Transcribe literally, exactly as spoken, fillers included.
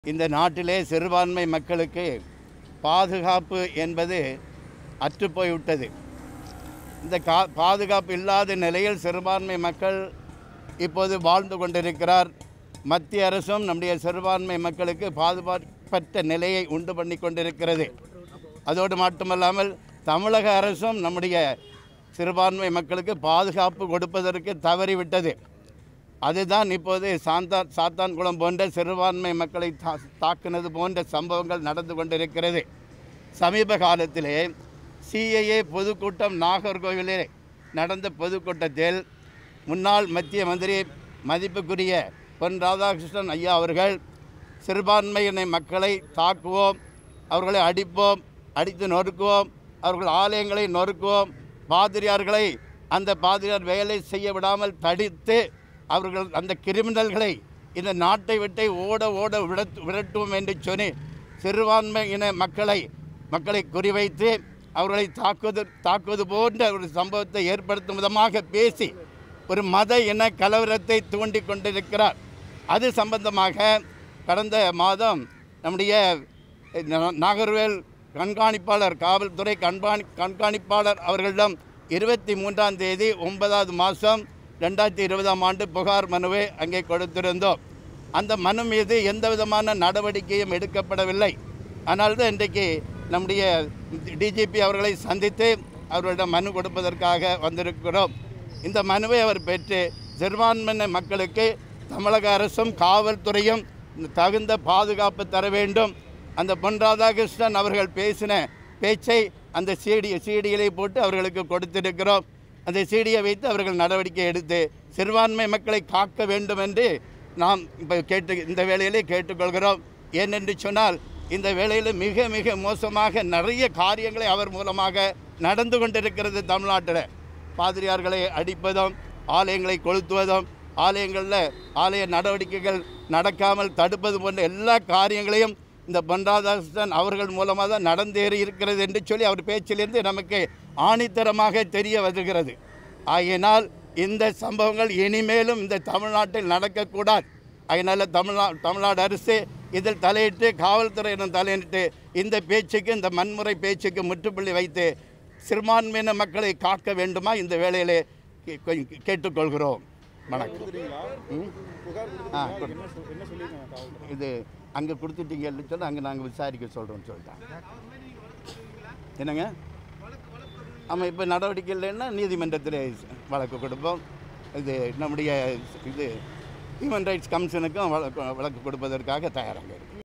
இந்த நாட்டிலே சிறுபான்மை மக்களுக்கு பாதுகாப்பு என்பது அற்றுப்போய்விட்டது. இந்த கா பாதுகாப்பு இல்லாத நிலையில் சிறுபான்மை மக்கள் இப்போது வாழ்ந்து கொண்டிருக்கிறார். மத்திய அரசும் நம்முடைய சிறுபான்மை மக்களுக்கு பாதுகாப்பற்ற நிலையை உண்டு பண்ணி கொண்டிருக்கிறது. அதோடு மட்டுமல்லாமல் தமிழக அரசும் நம்முடைய சிறுபான்மை மக்களுக்கு பாதுகாப்பு கொடுப்பதற்கு தவறிவிட்டது. அதுதான் இப்போது சாந்தான் சாத்தான்குளம் போன்ற சிறுபான்மை மக்களை தா தாக்குனது போன்ற சம்பவங்கள் நடந்து கொண்டிருக்கிறது. சமீப காலத்திலே சிஏஏ பொதுக்கூட்டம் நாகர்கோவிலே நடந்த பொதுக்கூட்டத்தில் முன்னாள் மத்திய மந்திரி மதிப்புக்குரிய பொன் ராதாகிருஷ்ணன் ஐயா அவர்கள் சிறுபான்மையின மக்களை தாக்குவோம், அவர்களை அடிப்போம், அடித்து நொறுக்குவோம், அவர்கள் ஆலயங்களை நொறுக்குவோம், பாதிரியார்களை அந்த பாதிரியார் வேலை செய்ய விடாமல் தடித்து அவர்கள் அந்த கிரிமினல்களை இந்த நாட்டை விட்டு ஓட ஓட விடத் விரட்டுவோம் என்று சொல்லி சிறுபான்மையின மக்களை மக்களை குறிவைத்து அவர்களை தாக்குவது தாக்குவது போன்ற ஒரு சம்பவத்தை ஏற்படுத்தும் விதமாக பேசி ஒரு மத இன கலவரத்தை தூண்டி கொண்டிருக்கிறார். அது சம்பந்தமாக கடந்த மாதம் நம்முடைய நாகர்வேல் கண்காணிப்பாளர் காவல்துறை கண்காணி கண்காணிப்பாளர் அவர்களிடம் இருபத்தி மூன்றாம் தேதி ஒன்பதாவது மாதம் ரெண்டாயிரத்தி இருபதாம் ஆண்டு புகார் மனுவை அங்கே கொடுத்திருந்தோம். அந்த மனு மீது எந்த விதமான நடவடிக்கையும் எடுக்கப்படவில்லை. ஆனால் தான் இன்றைக்கு நம்முடைய டிஜிபி அவர்களை சந்தித்து அவர்களிடம் மனு கொடுப்பதற்காக வந்திருக்கிறோம். இந்த மனுவை அவர் பெற்று சிறுபான்மையின மக்களுக்கு தமிழக அரசும் காவல்துறையும் தகுந்த பாதுகாப்பு தர வேண்டும். அந்த பொன் ராதாகிருஷ்ணன் அவர்கள் பேசின பேச்சை அந்த சீடி சீடிகளை போட்டு அவர்களுக்கு கொடுத்திருக்கிறோம். அந்த சீடியை வைத்து அவர்கள் நடவடிக்கை எடுத்து சிறுபான்மை மக்களை காக்க வேண்டும் என்று நாம் இப்போ கேட்டு இந்த வேளையிலே கேட்டுக்கொள்கிறோம். ஏனென்று சொன்னால் இந்த வேளையில் மிக மிக மோசமாக நிறைய காரியங்களை அவர் மூலமாக நடந்து கொண்டிருக்கிறது. தமிழ்நாட்டில் பாதிரியார்களை அடிப்பதும், ஆலயங்களை கொளுத்துவதும், ஆலயங்களில் ஆலய நடவடிக்கைகள் நடக்காமல் தடுப்பது போன்ற எல்லா காரியங்களையும் இந்த பொன் ராதாகிருஷ்ணன் அவர்கள் மூலமாக தான் நடந்தேறி இருக்கிறது என்று சொல்லி அவர் பேச்சிலிருந்து நமக்கு ஆணித்தரமாக தெரிய வருகிறது. ஆகையினால் இந்த சம்பவங்கள் இனிமேலும் இந்த தமிழ்நாட்டில் நடக்கக்கூடாது. அதனால் தமிழ்நா தமிழ்நாடு அரசு இதில் தலையிட்டு காவல்துறையிடம் தலையிட்டு இந்த பேச்சுக்கு இந்த வன்முறை பேச்சுக்கு முற்றுப்புள்ளி வைத்து சிறுபான்மையின மக்களை காக்க வேண்டுமா இந்த வேளையிலே கேட்டுக்கொள்கிறோம். வணக்கம். ஆ இது அங்கே கொடுத்துட்டீங்கன்னு சொல்லி அங்கே நாங்கள் விசாரிக்க சொல்கிறோம்னு சொல்லிட்டாங்க. என்னங்க? ஆமாம், இப்போ நடவடிக்கை இல்லைன்னா நீதிமன்றத்தில் வழக்கு கொடுப்போம். இது நம்முடைய இது ஹியூமன் ரைட்ஸ் கமிஷனுக்கும் வழக்கு வழக்கு கொடுப்பதற்காக தயாராக இருக்குது.